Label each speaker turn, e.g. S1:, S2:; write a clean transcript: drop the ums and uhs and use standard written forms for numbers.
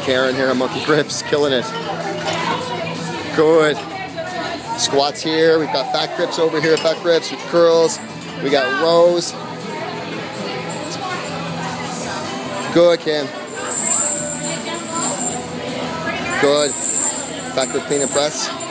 S1: Karen here on Monkey Grips, killing it. Good. Squats here. We've got fat grips over here, fat grips with curls. We got rows. Good, Kim. Good. Fat grip clean and press.